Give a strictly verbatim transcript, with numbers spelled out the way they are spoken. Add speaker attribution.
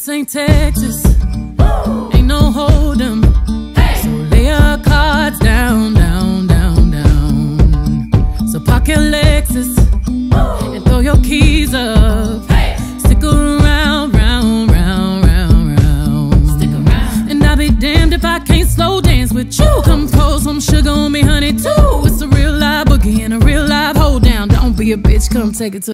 Speaker 1: This ain't Texas, ain't no hold 'em. So lay your cards down, down, down, down. So park your Lexus and throw your keys up. Stick around, round, round, round, round. Stick around. And I'll be damned if I can't slow dance with you. Come pour some sugar on me, honey, too. It's a real live boogie and a real live hold down. Don't be a bitch, come take it to